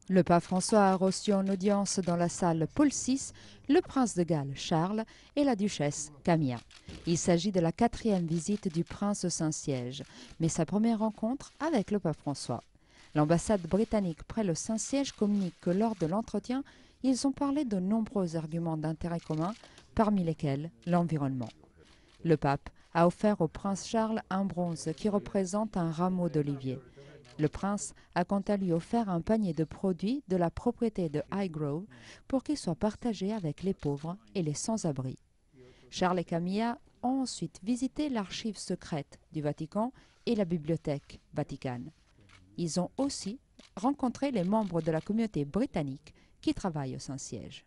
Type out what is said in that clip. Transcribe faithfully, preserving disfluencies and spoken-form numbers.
Le pape François a reçu en audience dans la salle Paul six le prince de Galles Charles et la duchesse Camilla. Il s'agit de la quatrième visite du prince au Saint-Siège, mais sa première rencontre avec le pape François. L'ambassade britannique près le Saint-Siège communique que lors de l'entretien, ils ont parlé de nombreux arguments d'intérêt commun, parmi lesquels l'environnement. Le pape a offert au prince Charles un bronze qui représente un rameau d'olivier. Le prince a quant à lui offert un panier de produits de la propriété de Highgrove pour qu'il soit partagé avec les pauvres et les sans-abri. Charles et Camilla ont ensuite visité l'archive secrète du Vatican et la bibliothèque Vaticane. Ils ont aussi rencontré les membres de la communauté britannique qui travaillent au Saint-Siège.